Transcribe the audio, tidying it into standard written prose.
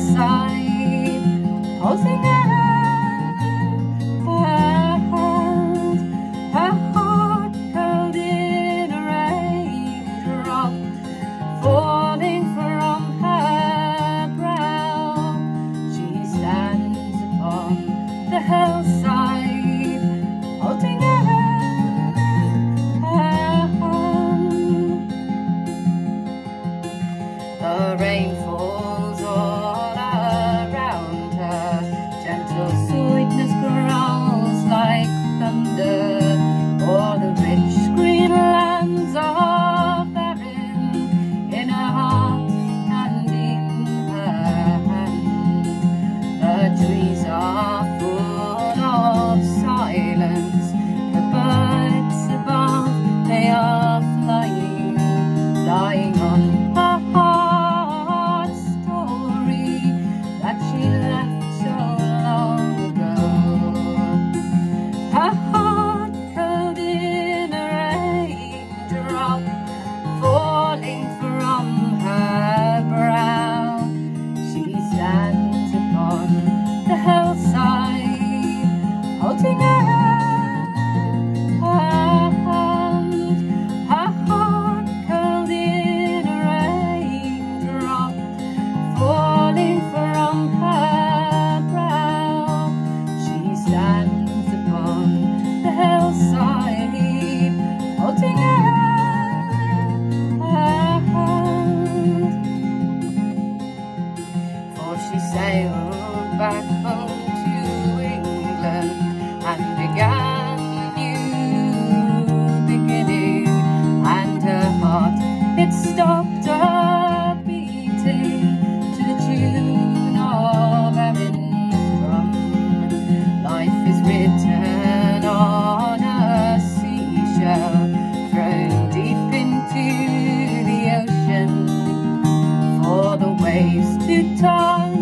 hillside, holding her hand, her heart curled in a raindrop falling from her brow. She stands upon the hillside, holding her hand. The rain falls all around her, gentle sweetness growls like thunder o'er the rich green lands of Erin, in her heart and in her hand. The trees are full of silence, the birds above, they are flying, flying on her heart story that she left so long ago. Her heart curled in a raindrop falling from her brow. She stands upon the hillside, holding her hand. Her heart curled in a raindrop falling from her brow. She stands upon the hillside, holding her hand. For she sailed back home to England and began a new beginning, and her heart, it stopped a beating to the tune of Erin's drum. Life is written on a seashell, thrown deep into the ocean, for the waves to toss